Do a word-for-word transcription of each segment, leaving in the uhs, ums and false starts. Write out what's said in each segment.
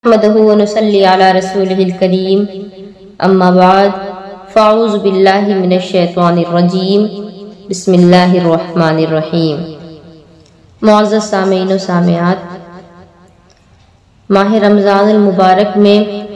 نحمده ونصلي على رسوله الكريم اما بعد فاعوذ باللہ من الشیطان الرجیم بسم اللہ الرحمن الرحیم۔ معزز سامعین و سامعات، ماہ رمضان المبارک میں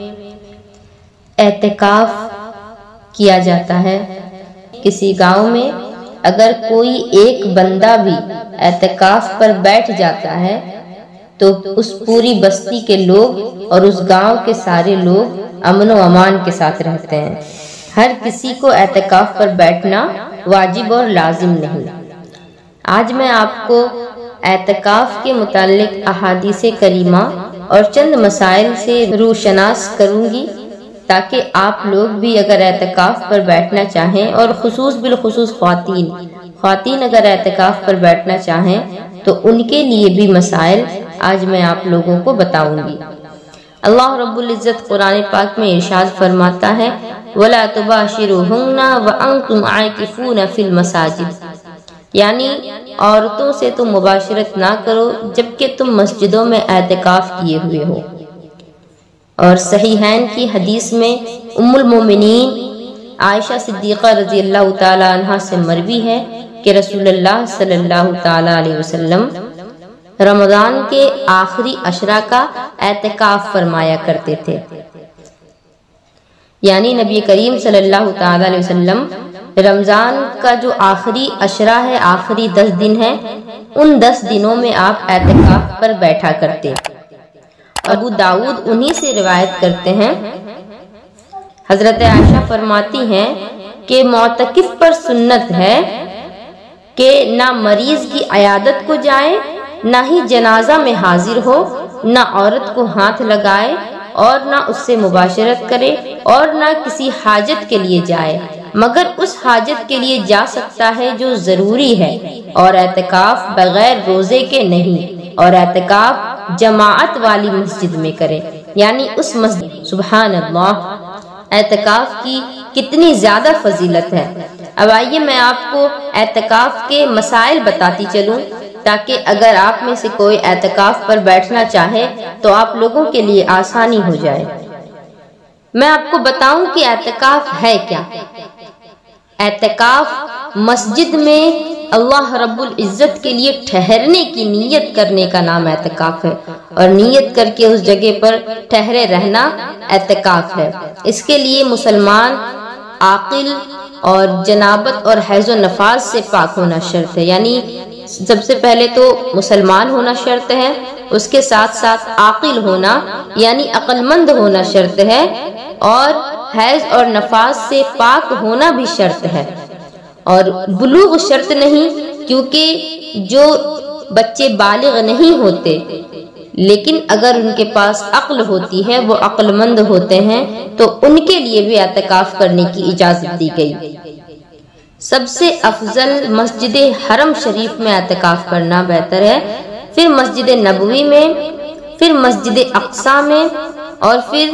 اعتکاف کیا جاتا ہے۔ کسی گاؤں میں اگر کوئی ایک بندہ بھی اعتکاف پر بیٹھ جاتا ہے تو اس پوری بستی کے لوگ اور اس گاؤں کے سارے لوگ امن و امان کے ساتھ رہتے ہیں۔ ہر کسی کو اعتکاف پر بیٹھنا واجب اور لازم نہیں۔ آج میں آپ کو اعتکاف کے متعلق احادیث کریمہ اور چند مسائل سے روشناس کروں گی تاکہ آپ لوگ بھی اگر اعتکاف پر بیٹھنا چاہیں، اور خصوص بالخصوص خواتین خواتین اگر اعتکاف پر بیٹھنا چاہیں تو ان کے لیے بھی مسائل آج میں آپ لوگوں کو بتاؤں گی۔ اللہ رب العزت قرآن پاک میں ارشاد فرماتا ہے وَلَا تُبَاشِرُوهُنَّ وَأَنْتُمْ عَاكِفُونَ فِي الْمَسَاجِدِ، یعنی عورتوں سے تم مباشرت نہ کرو جبکہ تم مسجدوں میں اعتکاف کیے ہوئے ہو۔ اور صحیحین کی حدیث میں ام المومنین عائشہ صدیقہ رضی اللہ تعالی عنہ سے مروی ہے کہ رسول اللہ صلی اللہ تعالی علیہ وسلم رمضان کے آخری عشرہ کا اعتکاف فرمایا کرتے تھے، یعنی نبی کریم صلی اللہ تعالی علیہ وسلم رمضان کا جو آخری عشرہ ہے، آخری دس دن ہے، ان دس دنوں میں آپ اعتکاف پر بیٹھا کرتے۔ ابو داؤد انہی سے روایت کرتے ہیں، حضرت عائشہ فرماتی ہیں کہ معتکف پر سنت ہے کہ نہ مریض کی عیادت کو جائے، نہ ہی جنازہ میں حاضر ہو، نہ عورت کو ہاتھ لگائے اور نہ اس سے مباشرت کرے، اور نہ کسی حاجت کے لیے جائے مگر اس حاجت کے لیے جا سکتا ہے جو ضروری ہے، اور اعتکاف بغیر روزے کے نہیں، اور اعتکاف جماعت والی مسجد میں کرے، یعنی اس مسجد۔ سبحان اللہ، اعتکاف کی کتنی زیادہ فضیلت ہے۔ اب آئیے میں آپ کو اعتکاف کے مسائل بتاتی چلوں تاکہ اگر آپ میں سے کوئی اعتکاف پر بیٹھنا چاہے تو آپ لوگوں کے لیے آسانی ہو جائے۔ میں آپ کو بتاؤں کہ اعتکاف ہے کیا۔ اعتکاف مسجد میں اللہ رب العزت کے لیے ٹھہرنے کی نیت کرنے کا نام اعتکاف ہے، اور نیت کر کے اس جگہ پر ٹھہرے رہنا اعتکاف ہے۔ اس کے لیے مسلمان عاقل اور جنابت اور حیض و نفاس سے پاک ہونا شرط ہے، یعنی سب سے پہلے تو مسلمان ہونا شرط ہے، اس کے ساتھ ساتھ عاقل ہونا یعنی عقل مند ہونا شرط ہے، اور حیض اور نفاس سے پاک ہونا بھی شرط ہے، اور بلوغ شرط نہیں، کیونکہ جو بچے بالغ نہیں ہوتے لیکن اگر ان کے پاس عقل ہوتی ہے، وہ عقل مند ہوتے ہیں، تو ان کے لیے بھی اعتکاف کرنے کی اجازت دی گئی۔ سب سے افضل مسجد حرم شریف میں اعتکاف کرنا بہتر ہے، پھر مسجد نبوی میں، پھر مسجد اقصی میں، اور پھر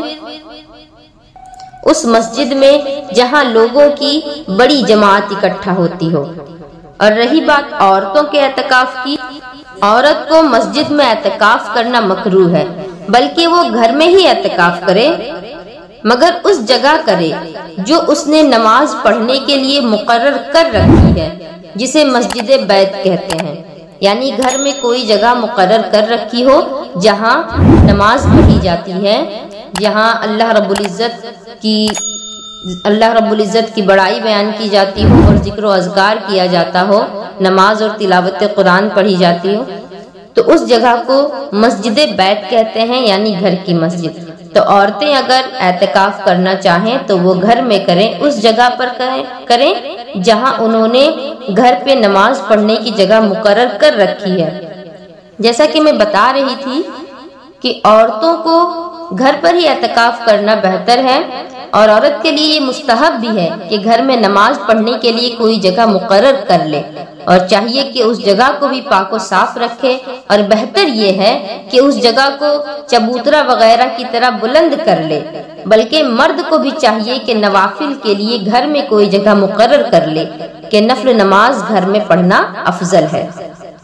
اس مسجد میں جہاں لوگوں کی بڑی جماعت اکٹھا ہوتی ہو۔ اور رہی بات عورتوں کے اعتکاف کی، عورت کو مسجد میں اعتکاف کرنا مکروہ ہے، بلکہ وہ گھر میں ہی اعتکاف کرے، مگر اس جگہ کرے جو اس نے نماز پڑھنے کے لیے مقرر کر رکھی ہے، جسے مسجد بیت کہتے ہیں، یعنی گھر میں کوئی جگہ مقرر کر رکھی ہو جہاں نماز پڑھی جاتی ہے، جہاں اللہ رب العزت کی اللہ رب العزت کی بڑائی بیان کی جاتی ہو اور ذکر و اذکار کیا جاتا ہو، نماز اور تلاوت قرآن پڑھی جاتی ہو، تو اس جگہ کو مسجد بیت کہتے ہیں، یعنی گھر کی مسجد۔ تو عورتیں اگر اعتکاف کرنا چاہیں تو وہ گھر میں کریں، اس جگہ پر کریں کریں جہاں انہوں نے گھر پہ نماز پڑھنے کی جگہ مقرر کر رکھی ہے۔ جیسا کہ میں بتا رہی تھی کہ عورتوں کو گھر پر ہی اعتکاف کرنا بہتر ہے، اور عورت کے لیے یہ مستحب بھی ہے کہ گھر میں نماز پڑھنے کے لیے کوئی جگہ مقرر کر لے، اور چاہیے کہ اس جگہ کو بھی پاک و صاف رکھے، اور بہتر یہ ہے کہ اس جگہ کو چبوترا وغیرہ کی طرح بلند کر لے، بلکہ مرد کو بھی چاہیے کہ نوافل کے لیے گھر میں کوئی جگہ مقرر کر لے کہ نفل نماز گھر میں پڑھنا افضل ہے۔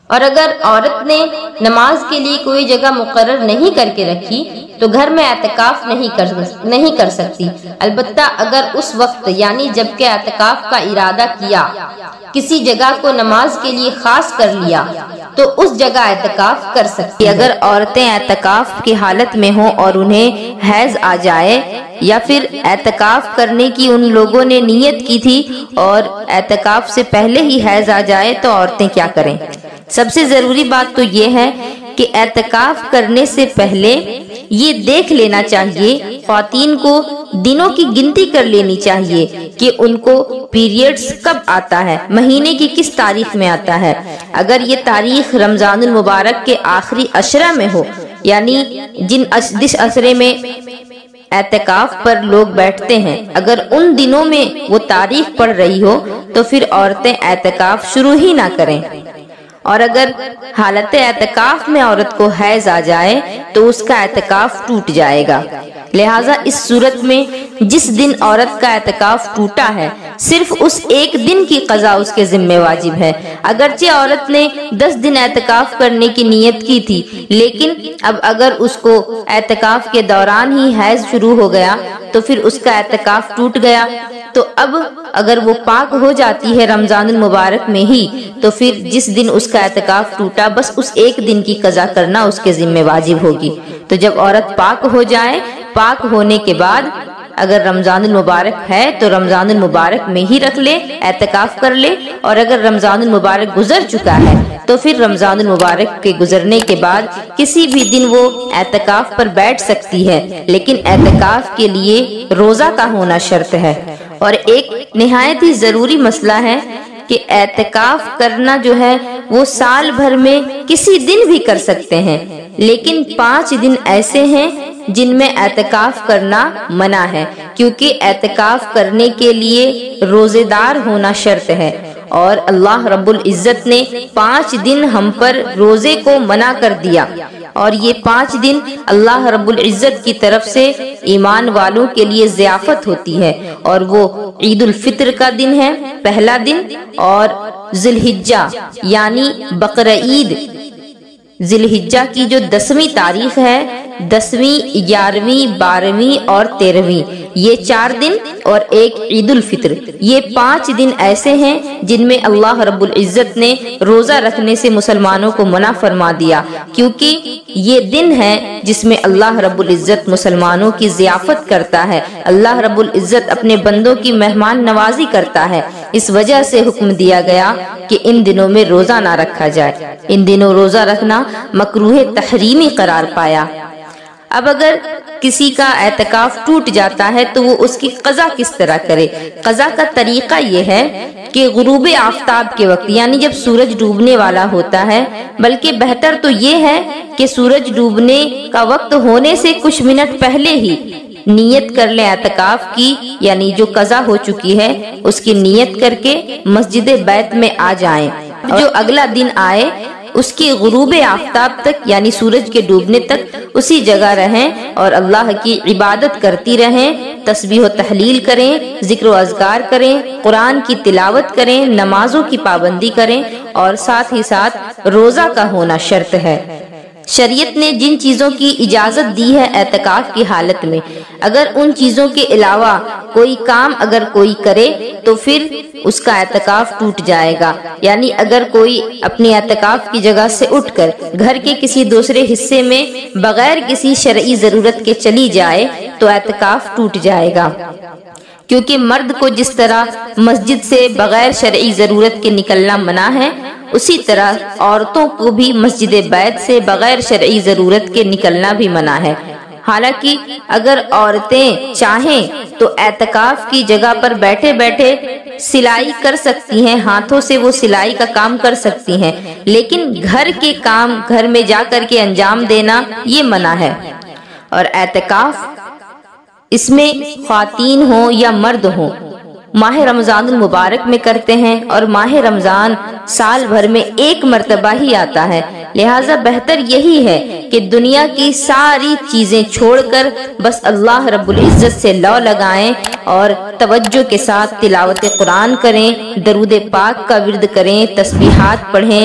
اور اگر عورت نے نماز کے لیے کوئی جگہ مقرر نہیں کر کے رکھی تو گھر میں اعتکاف نہیں کر نہیں کر سکتی، البتہ اگر اس وقت یعنی جب کہ اعتکاف کا ارادہ کیا کسی جگہ کو نماز کے لیے خاص کر لیا تو اس جگہ اعتکاف کر سکتی۔ اگر عورتیں اعتکاف کی حالت میں ہوں اور انہیں حیض آ جائے یا پھر اعتکاف کرنے کی ان لوگوں نے نیت کی تھی اور اعتکاف سے پہلے ہی حیض آ جائے تو عورتیں کیا کریں؟ سب سے ضروری بات تو یہ ہے کہ اعتکاف کرنے سے پہلے یہ دیکھ لینا چاہیے، خواتین کو دنوں کی گنتی کر لینی چاہیے کہ ان کو پیریڈز کب آتا ہے، مہینے کی کس تاریخ میں آتا ہے۔ اگر یہ تاریخ رمضان المبارک کے آخری عشرہ میں ہو، یعنی جن جس عشرے میں اعتکاف پر لوگ بیٹھتے ہیں، اگر ان دنوں میں وہ تاریخ پڑ رہی ہو تو پھر عورتیں اعتکاف شروع ہی نہ کریں۔ اور اگر حالت اعتکاف میں عورت کو حیض آ جائے تو اس کا اعتکاف ٹوٹ جائے گا۔ لہٰذا اس صورت میں جس دن عورت کا اعتکاف ٹوٹا ہے صرف اس ایک دن کی قضا اس کے ذمہ واجب ہے۔ اگرچہ عورت نے دس دن اعتکاف کرنے کی نیت کی تھی، لیکن اب اگر اس کو اعتکاف کے دوران ہی حیض شروع ہو گیا تو پھر اس کا اعتکاف ٹوٹ گیا، تو اب اگر وہ پاک ہو جاتی ہے رمضان المبارک میں ہی تو پھر جس دن اس کا اعتکاف ٹوٹا بس اس ایک دن کی قضا کرنا اس کے ذمہ واجب ہوگی۔ تو جب عورت پاک ہو جائے، پاک ہونے کے بعد اگر رمضان المبارک ہے تو رمضان المبارک میں ہی رکھ لے، اعتکاف کر لے، اور اگر رمضان المبارک گزر چکا ہے تو پھر رمضان المبارک کے گزرنے کے بعد کسی بھی دن وہ اعتکاف پر بیٹھ سکتی ہے، لیکن اعتکاف کے لیے روزہ کا ہونا شرط ہے۔ اور ایک نہایت ہی ضروری مسئلہ ہے کہ اعتکاف کرنا جو ہے وہ سال بھر میں کسی دن بھی کر سکتے ہیں، لیکن پانچ دن ایسے ہیں جن میں اعتکاف کرنا منع ہے، کیونکہ اعتکاف کرنے کے لیے روزے دار ہونا شرط ہے، اور اللہ رب العزت نے پانچ دن ہم پر روزے کو منع کر دیا، اور یہ پانچ دن اللہ رب العزت کی طرف سے ایمان والوں کے لیے ضیافت ہوتی ہے، اور وہ عید الفطر کا دن ہے پہلا دن، اور ذی الحجہ یعنی بقرہ عید ذی الحجہ کی جو دسویں تاریخ ہے، دسویں، گیارہویں، بارہویں اور تیرہویں، یہ چار دن اور ایک عید الفطر، یہ پانچ دن ایسے ہیں جن میں اللہ رب العزت نے روزہ رکھنے سے مسلمانوں کو منع فرما دیا، کیونکہ یہ دن ہے جس میں اللہ رب العزت مسلمانوں کی ضیافت کرتا ہے، اللہ رب العزت اپنے بندوں کی مہمان نوازی کرتا ہے۔ اس وجہ سے حکم دیا گیا کہ ان دنوں میں روزہ نہ رکھا جائے، ان دنوں روزہ رکھنا مکروہ تحریمی قرار پایا۔ اب اگر کسی کا اعتکاف ٹوٹ جاتا ہے تو وہ اس کی قضا کس طرح کرے؟ قضا کا طریقہ یہ ہے کہ غروب آفتاب کے وقت، یعنی جب سورج ڈوبنے والا ہوتا ہے، بلکہ بہتر تو یہ ہے کہ سورج ڈوبنے کا وقت ہونے سے کچھ منٹ پہلے ہی نیت کر لیں اعتکاف کی، یعنی جو قضا ہو چکی ہے اس کی نیت کر کے مسجد بیت میں آ جائیں، جو اگلا دن آئے اس کے غروب آفتاب تک یعنی سورج کے ڈوبنے تک اسی جگہ رہیں اور اللہ کی عبادت کرتی رہیں، تسبیح و تحلیل کریں، ذکر و اذکار کریں، قرآن کی تلاوت کریں، نمازوں کی پابندی کریں، اور ساتھ ہی ساتھ روزہ کا ہونا شرط ہے۔ شریعت نے جن چیزوں کی اجازت دی ہے اعتکاف کی حالت میں، اگر ان چیزوں کے علاوہ کوئی کام اگر کوئی کرے تو پھر اس کا اعتکاف ٹوٹ جائے گا، یعنی اگر کوئی اپنی اعتکاف کی جگہ سے اٹھ کر گھر کے کسی دوسرے حصے میں بغیر کسی شرعی ضرورت کے چلی جائے تو اعتکاف ٹوٹ جائے گا، کیونکہ مرد کو جس طرح مسجد سے بغیر شرعی ضرورت کے نکلنا منع ہے، اسی طرح عورتوں کو بھی مسجد بیت سے بغیر شرعی ضرورت کے نکلنا بھی منع ہے۔ حالانکہ اگر عورتیں چاہیں تو اعتکاف کی جگہ پر بیٹھے بیٹھے سلائی کر سکتی ہیں، ہاتھوں سے وہ سلائی کا کام کر سکتی ہیں، لیکن گھر کے کام گھر میں جا کر کے انجام دینا یہ منع ہے۔ اور اعتکاف اس میں خواتین ہوں یا مرد ہوں ماہ رمضان المبارک میں کرتے ہیں، اور ماہ رمضان سال بھر میں ایک مرتبہ ہی آتا ہے، لہٰذا بہتر یہی ہے کہ دنیا کی ساری چیزیں چھوڑ کر بس اللہ رب العزت سے لو لگائیں اور توجہ کے ساتھ تلاوت قرآن کریں، درود پاک کا ورد کریں، تسبیحات پڑھیں،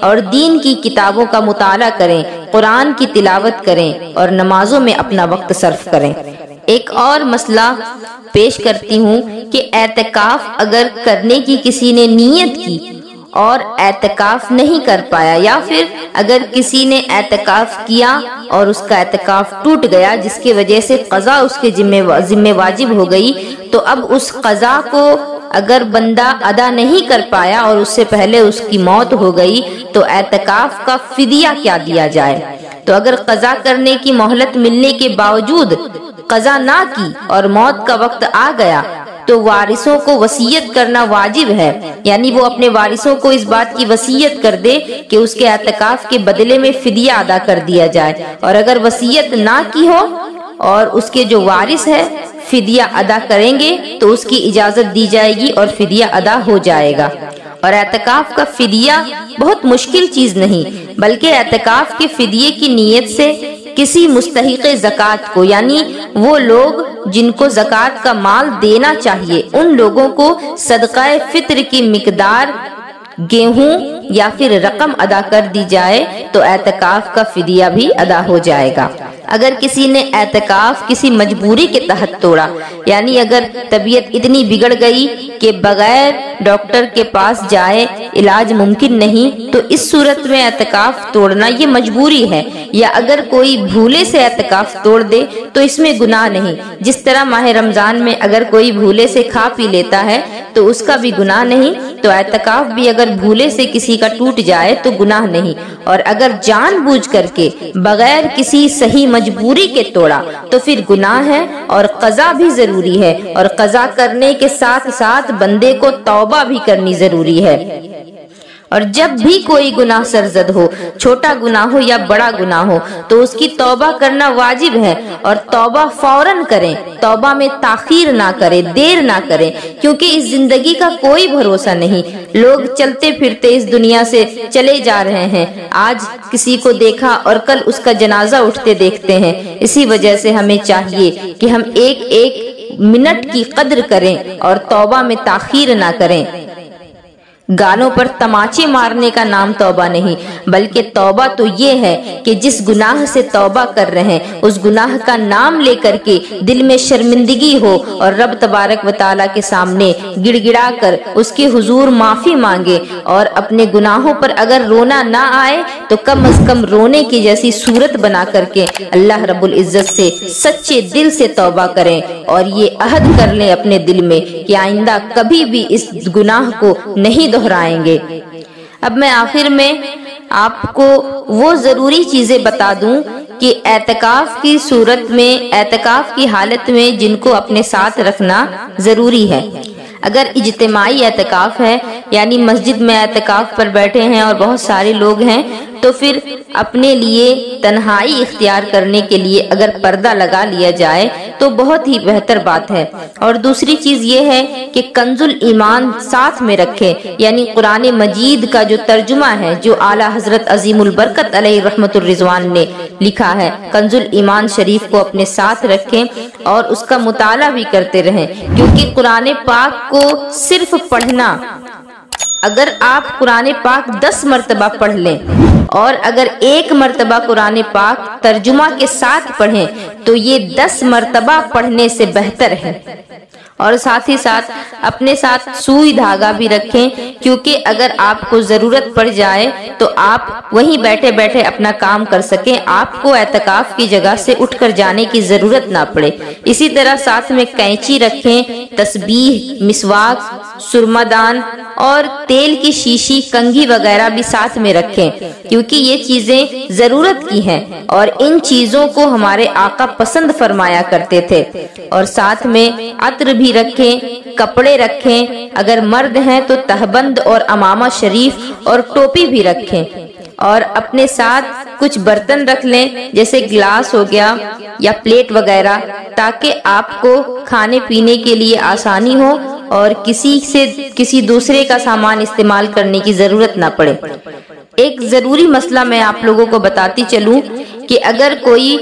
اور دین کی کتابوں کا مطالعہ کریں، قرآن کی تلاوت کریں اور نمازوں میں اپنا وقت صرف کریں۔ ایک اور مسئلہ پیش کرتی ہوں کہ اعتکاف اگر کرنے کی کسی نے نیت کی اور اعتکاف نہیں کر پایا، یا پھر اگر کسی نے اعتکاف کیا اور اس کا اعتکاف ٹوٹ گیا جس کی وجہ سے قضا اس کے ذمہ واجب ہو گئی، تو اب اس قضا کو اگر بندہ ادا نہیں کر پایا اور اس سے پہلے اس کی موت ہو گئی تو اعتکاف کا فدیہ کیا دیا جائے؟ تو اگر قضا کرنے کی مہلت ملنے کے باوجود قضا نہ کی اور موت کا وقت آ گیا تو وارثوں کو وصیت کرنا واجب ہے، یعنی وہ اپنے وارثوں کو اس بات کی وصیت کر دے کہ اس کے اعتکاف کے بدلے میں فدیہ ادا کر دیا جائے، اور اگر وصیت نہ کی ہو اور اس کے جو وارث ہے فدیہ ادا کریں گے تو اس کی اجازت دی جائے گی اور فدیہ ادا ہو جائے گا۔ اور اعتکاف کا فدیہ بہت مشکل چیز نہیں، بلکہ اعتکاف کے فدیے کی نیت سے کسی مستحق زکوٰۃ کو، یعنی وہ لوگ جن کو زکوٰۃ کا مال دینا چاہیے، ان لوگوں کو صدقہ فطر کی مقدار گیہوں یا پھر رقم ادا کر دی جائے تو اعتکاف کا فدیہ بھی ادا ہو جائے گا۔ اگر کسی نے اعتکاف کسی مجبوری کے تحت توڑا، یعنی اگر طبیعت اتنی بگڑ گئی کہ بغیر ڈاکٹر کے پاس جائے علاج ممکن نہیں، تو اس صورت میں اعتکاف توڑنا یہ مجبوری ہے، یا اگر کوئی بھولے سے اعتکاف توڑ دے تو اس میں گناہ نہیں، جس طرح ماہ رمضان میں اگر کوئی بھولے سے کھا پی لیتا ہے تو اس کا بھی گناہ نہیں، تو اعتکاف بھی اگر بھولے سے کسی کا ٹوٹ جائے تو گناہ نہیں، اور اگر جان بوجھ کر کے بغیر کسی صحیح مجبوری کے توڑا تو پھر گناہ ہے، اور قضا بھی ضروری ہے، اور قضا کرنے کے ساتھ ساتھ بندے کو توبہ بھی کرنی ضروری ہے۔ اور جب بھی کوئی گناہ سرزد ہو، چھوٹا گناہ ہو یا بڑا گناہ ہو، تو اس کی توبہ کرنا واجب ہے، اور توبہ فوراً کریں، توبہ میں تاخیر نہ کریں، دیر نہ کریں، کیونکہ اس زندگی کا کوئی بھروسہ نہیں۔ لوگ چلتے پھرتے اس دنیا سے چلے جا رہے ہیں، آج کسی کو دیکھا اور کل اس کا جنازہ اٹھتے دیکھتے ہیں۔ اسی وجہ سے ہمیں چاہیے کہ ہم ایک ایک منٹ کی قدر کریں اور توبہ میں تاخیر نہ کریں۔ گالوں پر تماچے مارنے کا نام توبہ نہیں، بلکہ توبہ تو یہ ہے کہ جس گناہ سے توبہ کر رہے ہیں اس گناہ کا نام لے کر کے دل میں شرمندگی ہو اور رب تبارک و تعالیٰ کے سامنے گڑ گڑا کر اس کے حضور معافی مانگے، اور اپنے گناہوں پر اگر رونا نہ آئے تو کم از کم رونے کی جیسی صورت بنا کر کے اللہ رب العزت سے سچے دل سے توبہ کریں، اور یہ عہد کر لیں اپنے دل میں کہ آئندہ کبھی بھی اس گناہ کو نہیں دہرائیں گے۔ اب میں آخر میں آپ کو وہ ضروری چیزیں بتا دوں کہ اعتکاف کی صورت میں، اعتکاف کی حالت میں جن کو اپنے ساتھ رکھنا ضروری ہے۔ اگر اجتماعی اعتکاف ہے، یعنی مسجد میں اعتکاف پر بیٹھے ہیں اور بہت سارے لوگ ہیں، تو پھر اپنے لیے تنہائی اختیار کرنے کے لیے اگر پردہ لگا لیا جائے تو بہت ہی بہتر بات ہے۔ اور دوسری چیز یہ ہے کہ کنز الایمان ساتھ میں رکھیں، یعنی قرآن مجید کا جو ترجمہ ہے جو اعلیٰ حضرت عظیم البرکت علیہ رحمت الرضوان نے لکھا ہے، کنز الایمان شریف کو اپنے ساتھ رکھیں اور اس کا مطالعہ بھی کرتے رہیں، کیونکہ قرآن پاک کو صرف پڑھنا، اگر آپ قرآن پاک دس مرتبہ پڑھ لیں اور اگر ایک مرتبہ قرآن پاک ترجمہ کے ساتھ پڑھیں تو یہ دس مرتبہ پڑھنے سے بہتر ہے۔ اور ساتھ ہی ساتھ اپنے ساتھ سوئی دھاگا بھی رکھیں، کیونکہ اگر آپ کو ضرورت پڑ جائے تو آپ وہیں بیٹھے بیٹھے اپنا کام کر سکیں، آپ کو اعتکاف کی جگہ سے اٹھ کر جانے کی ضرورت نہ پڑے۔ اسی طرح ساتھ میں کینچی رکھیں، تسبیح، مسواک، سرما دان اور تیل کی شیشی، کنگھی وغیرہ بھی ساتھ میں رکھیں، کیونکہ یہ چیزیں ضرورت کی ہیں اور ان چیزوں کو ہمارے آقا پسند فرمایا کرتے تھے۔ اور ساتھ میں عطر بھی رکھیں، کپڑے رکھیں، اگر مرد ہیں تو تہبند اور امامہ شریف اور ٹوپی بھی رکھیں، اور اپنے ساتھ کچھ برتن رکھ لیں جیسے گلاس ہو گیا یا پلیٹ وغیرہ، تاکہ آپ کو کھانے پینے کے لیے آسانی ہو اور کسی سے کسی دوسرے کا سامان استعمال کرنے کی ضرورت نہ پڑے۔ ایک ضروری مسئلہ میں آپ لوگوں کو بتاتی چلوں کہ اگر کوئی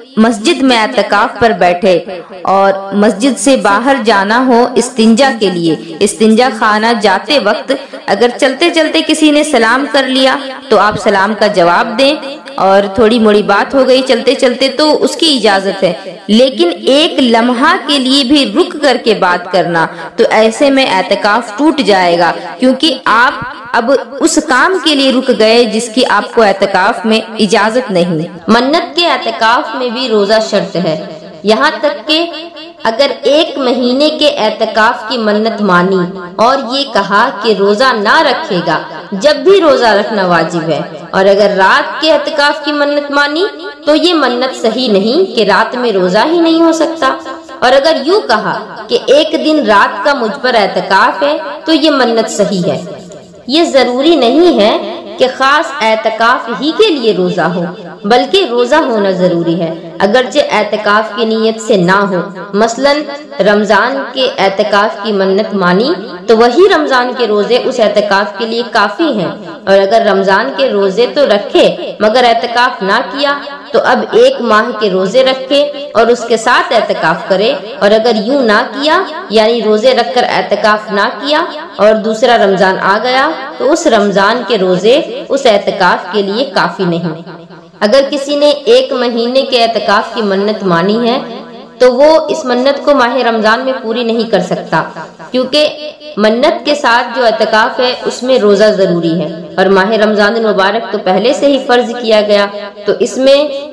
مسجد میں اعتکاف پر بیٹھے اور مسجد سے باہر جانا ہو استنجا کے لیے، استنجا خانہ جاتے وقت اگر چلتے چلتے کسی نے سلام کر لیا تو آپ سلام کا جواب دیں، اور تھوڑی موڑی بات ہو گئی چلتے چلتے تو اس کی اجازت ہے، لیکن ایک لمحہ کے لیے بھی رک کر کے بات کرنا تو ایسے میں اعتکاف ٹوٹ جائے گا، کیونکہ آپ اب اس کام کے لیے رک گئے جس کی آپ کو اعتکاف میں اجازت نہیں۔ منت کے اعتکاف میں بھی روزہ شرط ہے، یہاں تک کہ اگر ایک مہینے کے اعتکاف کی منت مانی اور یہ کہا کہ روزہ نہ رکھے گا، جب بھی روزہ رکھنا واجب ہے، اور اگر رات کے اعتکاف کی منت مانی تو یہ منت صحیح نہیں کہ رات میں روزہ ہی نہیں ہو سکتا، اور اگر یوں کہا کہ ایک دن رات کا مجھ پر اعتکاف ہے تو یہ منت صحیح ہے۔ یہ ضروری نہیں ہے کہ خاص اعتکاف ہی کے لیے روزہ ہو، بلکہ روزہ ہونا ضروری ہے اگرچہ اعتکاف کی نیت سے نہ ہو۔ مثلا رمضان کے اعتکاف کی منت مانی تو وہی رمضان کے روزے اس اعتکاف کے لیے کافی ہیں، اور اگر رمضان کے روزے تو رکھے مگر اعتکاف نہ کیا تو اب ایک ماہ کے روزے رکھے اور اس کے ساتھ اعتکاف کرے، اور اگر یوں نہ کیا یعنی روزے رکھ کر اعتکاف نہ کیا اور دوسرا رمضان آ گیا تو اس رمضان کے روزے اس اعتکاف کے لیے کافی نہیں۔ اگر کسی نے ایک مہینے کے اعتکاف کی منت مانی ہے تو وہ اس منت کو ماہ رمضان میں پوری نہیں کر سکتا، کیونکہ منت کے ساتھ جو اعتکاف ہے اس میں روزہ ضروری ہے، اور ماہ رمضان المبارک تو پہلے سے ہی فرض کیا گیا، تو اس میں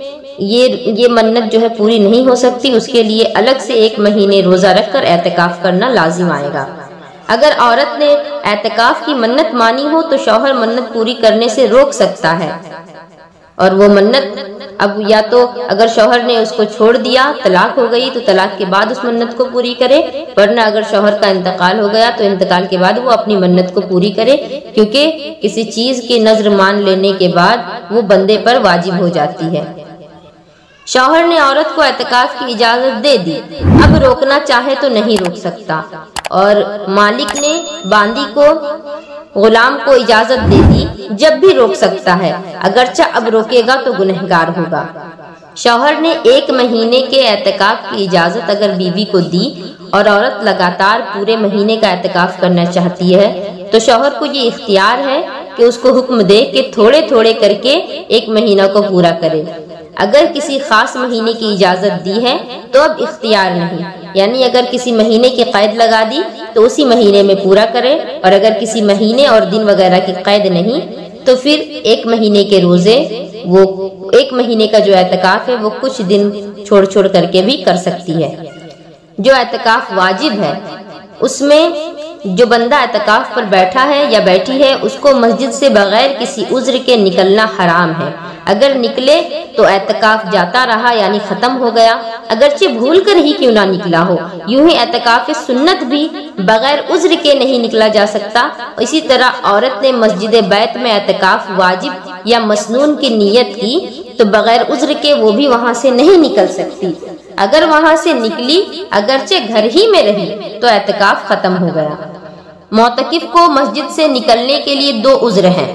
یہ یہ منت جو ہے پوری نہیں ہو سکتی، اس کے لیے الگ سے ایک مہینے روزہ رکھ کر اعتکاف کرنا لازم آئے گا۔ اگر عورت نے اعتکاف کی منت مانی ہو تو شوہر منت پوری کرنے سے روک سکتا ہے، اور وہ منت اب یا تو اگر شوہر نے اس کو چھوڑ دیا، طلاق ہو گئی، تو طلاق کے بعد اس منت کو پوری کرے، ورنہ اگر شوہر کا انتقال ہو گیا تو انتقال کے بعد وہ اپنی منت کو پوری کرے، کیونکہ کسی چیز کی نظر مان لینے کے بعد وہ بندے پر واجب ہو جاتی ہے۔ شوہر نے عورت کو اعتکاف کی اجازت دے دی، اب روکنا چاہے تو نہیں روک سکتا، اور مالک نے باندی کو غلام کو اجازت دے دی، جب بھی روک سکتا ہے، اگرچہ اب روکے گا تو گنہگار ہوگا۔ شوہر نے ایک مہینے کے اعتکاف کی اجازت اگر بیوی کو دی اور عورت لگاتار پورے مہینے کا اعتکاف کرنا چاہتی ہے تو شوہر کو یہ اختیار ہے کہ اس کو حکم دے کہ تھوڑے تھوڑے کر کے ایک مہینہ کو پورا کرے۔ اگر کسی خاص مہینے کی اجازت دی ہے تو اب اختیار نہیں، یعنی اگر کسی مہینے کی قید لگا دی تو اسی مہینے میں پورا کرے، اور اگر کسی مہینے اور دن وغیرہ کی قید نہیں تو پھر ایک مہینے کے روزے، وہ ایک مہینے کا جو اعتکاف ہے وہ کچھ دن چھوڑ چھوڑ کر کے بھی کر سکتی ہے۔ جو اعتکاف واجب ہے اس میں جو بندہ اعتکاف پر بیٹھا ہے یا بیٹھی ہے اس کو مسجد سے بغیر کسی عذر کے نکلنا حرام ہے۔ اگر نکلے تو اعتکاف جاتا رہا یعنی ختم ہو گیا، اگرچہ بھول کر ہی کیوں نہ نکلا ہو۔ یوں ہی اعتکاف سنت بھی بغیر عذر کے نہیں نکلا جا سکتا۔ اسی طرح عورت نے مسجد بیت میں اعتکاف واجب یا مسنون کی نیت کی تو بغیر عذر کے وہ بھی وہاں سے نہیں نکل سکتی۔ اگر وہاں سے نکلی اگرچہ گھر ہی میں رہی تو اعتکاف ختم ہو گیا۔ معتکف کو مسجد سے نکلنے کے لیے دو عذر ہیں،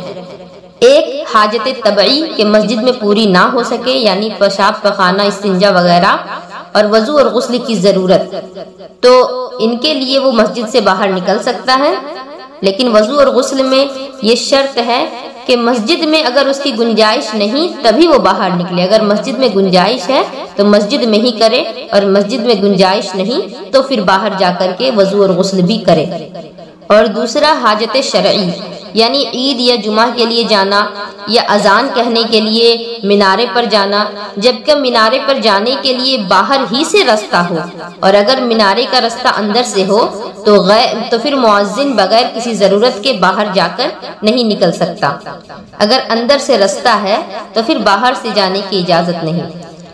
ایک حاجت طبعی کہ مسجد میں پوری نہ ہو سکے یعنی پیشاب پخانہ استنجا وغیرہ، اور وضو اور غسل کی ضرورت، تو ان کے لیے وہ مسجد سے باہر نکل سکتا ہے، لیکن وضو اور غسل میں یہ شرط ہے کہ مسجد میں اگر اس کی گنجائش نہیں تبھی وہ باہر نکلے۔ اگر مسجد میں گنجائش ہے تو مسجد میں ہی کرے، اور مسجد میں گنجائش نہیں تو پھر باہر جا کر کے وضو اور غسل بھی کرے۔ اور دوسرا حاجت شرعی یعنی عید یا جمعہ کے لیے جانا یا اذان کہنے کے لیے مینارے پر جانا، جبکہ مینارے پر جانے کے لیے باہر ہی سے رستہ ہو، اور اگر مینارے کا رستہ اندر سے ہو تو غیر تو پھر مؤذن بغیر کسی ضرورت کے باہر جا کر نہیں نکل سکتا۔ اگر اندر سے رستہ ہے تو پھر باہر سے جانے کی اجازت نہیں۔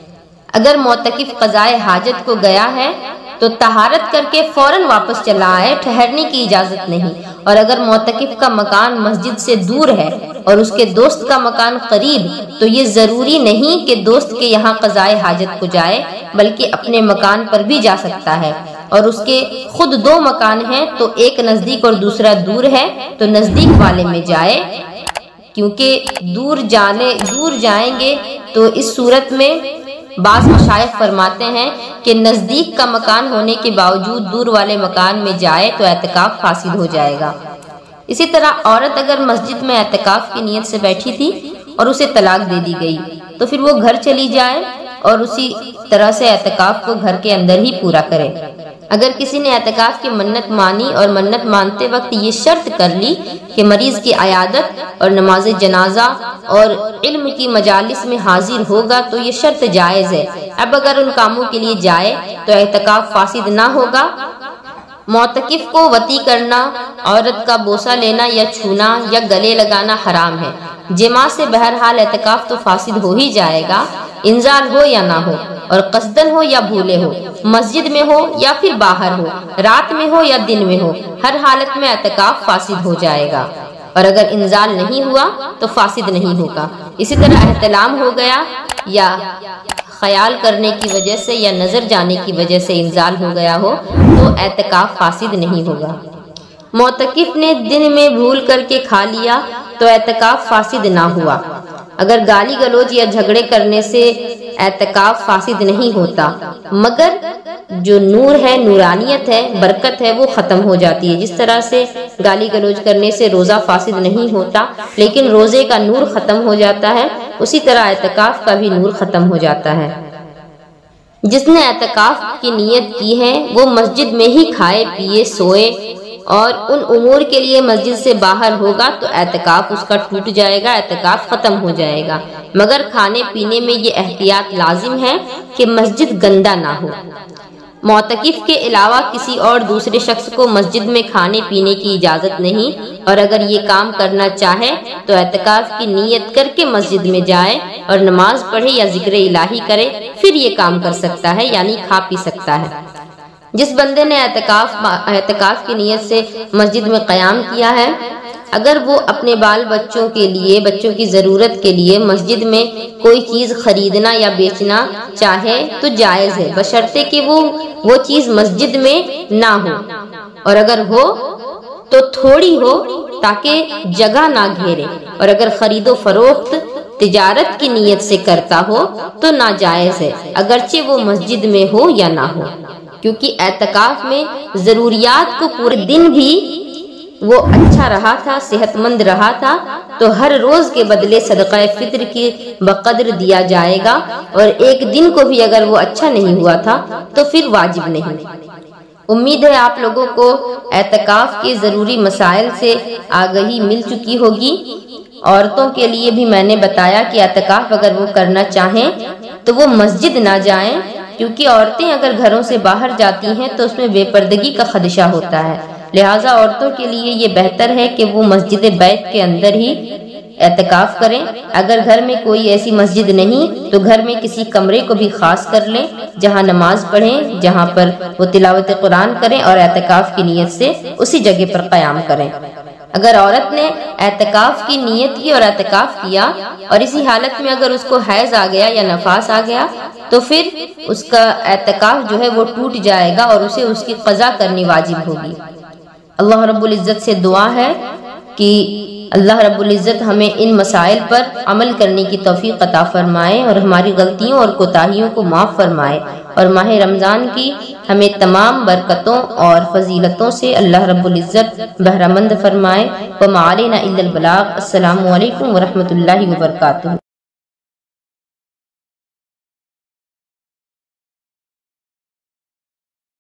اگر معتکف قضائے حاجت کو گیا ہے تو طہارت کر کے فوراً واپس چلا آئے، ٹھہرنے کی اجازت نہیں۔ اور اگر معتکف کا مکان مسجد سے دور ہے اور اس کے دوست کا مکان قریب تو یہ ضروری نہیں کہ دوست کے یہاں قضائے حاجت کو جائے، بلکہ اپنے مکان پر بھی جا سکتا ہے۔ اور اس کے خود دو مکان ہیں تو ایک نزدیک اور دوسرا دور ہے تو نزدیک والے میں جائے، کیونکہ دور جانے دور جائیں گے تو اس صورت میں بعض مشائخ فرماتے ہیں کہ نزدیک کا مکان ہونے کے باوجود دور والے مکان میں جائے تو اعتکاف فاسد ہو جائے گا۔ اسی طرح عورت اگر مسجد میں اعتکاف کی نیت سے بیٹھی تھی اور اسے طلاق دے دی گئی تو پھر وہ گھر چلی جائے اور اسی طرح سے اعتکاف کو گھر کے اندر ہی پورا کرے۔ اگر کسی نے اعتکاف کی منت مانی اور منت مانتے وقت یہ شرط کر لی کہ مریض کی عیادت اور نماز جنازہ اور علم کی مجالس میں حاضر ہوگا تو یہ شرط جائز ہے۔ اب اگر ان کاموں کے لیے جائے تو اعتکاف فاسد نہ ہوگا۔ معتکف کو وطی کرنا، عورت کا بوسہ لینا یا چھونا یا گلے لگانا حرام ہے۔ جماع سے بہرحال اعتکاف تو فاسد ہو ہی جائے گا، انزال ہو یا نہ ہو، اور قصدن ہو یا بھولے ہو، مسجد میں ہو یا پھر باہر ہو، رات میں ہو یا دن میں ہو، ہر حالت میں اعتکاف فاسد ہو جائے گا۔ اور اگر انزال نہیں ہوا تو فاسد نہیں ہوگا۔ اسی طرح احتلام ہو گیا یا خیال کرنے کی وجہ سے یا نظر جانے کی وجہ سے انزال ہو گیا ہو تو اعتکاف فاسد نہیں ہوگا۔ معتکف نے دن میں بھول کر کے کھا لیا تو اعتکاف فاسد نہ ہوا۔ اگر گالی گلوچ یا جھگڑے کرنے سے اعتکاف فاسد نہیں ہوتا، مگر جو نور ہے، نورانیت ہے، برکت ہے، وہ ختم ہو جاتی ہے۔ جس طرح سے گالی گلوچ کرنے سے روزہ فاسد نہیں ہوتا لیکن روزے کا نور ختم ہو جاتا ہے، اسی طرح اعتکاف کا بھی نور ختم ہو جاتا ہے۔ جس نے اعتکاف کی نیت کی ہے وہ مسجد میں ہی کھائے پیے سوئے اور ان امور کے لیے مسجد سے باہر ہوگا تو اعتکاف اس کا ٹوٹ جائے گا، اعتکاف ختم ہو جائے گا۔ مگر کھانے پینے میں یہ احتیاط لازم ہے کہ مسجد گندا نہ ہو۔ معتکف کے علاوہ کسی اور دوسرے شخص کو مسجد میں کھانے پینے کی اجازت نہیں، اور اگر یہ کام کرنا چاہے تو اعتکاف کی نیت کر کے مسجد میں جائے اور نماز پڑھے یا ذکر الہی کرے، پھر یہ کام کر سکتا ہے، یعنی کھا پی سکتا ہے۔ جس بندے نے اعتکاف اعتکاف کی نیت سے مسجد میں قیام کیا ہے، اگر وہ اپنے بال بچوں کے لیے بچوں کی ضرورت کے لیے مسجد میں کوئی چیز خریدنا یا بیچنا چاہے تو جائز ہے، بشرطے کہ وہ وہ چیز مسجد میں نہ ہو، اور اگر ہو تو تھوڑی ہو تاکہ جگہ نہ گھیرے، اور اگر خرید و فروخت تجارت کی نیت سے کرتا ہو تو ناجائز ہے، اگرچہ وہ مسجد میں ہو یا نہ ہو، کیونکہ اعتکاف میں ضروریات کو پورے دن بھی وہ اچھا رہا تھا، صحت مند رہا تھا، تو ہر روز کے بدلے صدقہ فطر کی بقدر دیا جائے گا، اور ایک دن کو بھی اگر وہ اچھا نہیں ہوا تھا تو پھر واجب نہیں۔ امید ہے آپ لوگوں کو اعتکاف کے ضروری مسائل سے آگہی مل چکی ہوگی۔ عورتوں کے لیے بھی میں نے بتایا کہ اعتکاف اگر وہ کرنا چاہیں تو وہ مسجد نہ جائیں، کیونکہ عورتیں اگر گھروں سے باہر جاتی ہیں تو اس میں بے پردگی کا خدشہ ہوتا ہے، لہٰذا عورتوں کے لیے یہ بہتر ہے کہ وہ مسجد بیت کے اندر ہی اعتکاف کریں۔ اگر گھر میں کوئی ایسی مسجد نہیں تو گھر میں کسی کمرے کو بھی خاص کر لیں جہاں نماز پڑھیں، جہاں پر وہ تلاوت قرآن کریں اور اعتکاف کی نیت سے اسی جگہ پر قیام کریں۔ اگر عورت نے اعتکاف کی نیت کی اور اعتکاف کیا اور اسی حالت میں اگر اس کو حیض آ گیا یا نفاس آ گیا تو پھر اس کا اعتکاف جو ہے وہ ٹوٹ جائے گا اور اسے اس کی قضا کرنی واجب ہوگی۔ اللہ رب العزت سے دعا ہے کہ اللہ رب العزت ہمیں ان مسائل پر عمل کرنے کی توفیق عطا فرمائے اور ہماری غلطیوں اور کوتاہیوں کو معاف فرمائے، اور ماہ رمضان کی ہمیں تمام برکتوں اور فضیلتوں سے اللہ رب العزت بہرہ مند فرمائے۔ وما علینا الا البلاغ۔ السلام علیکم ورحمۃ اللہ وبرکاتہ۔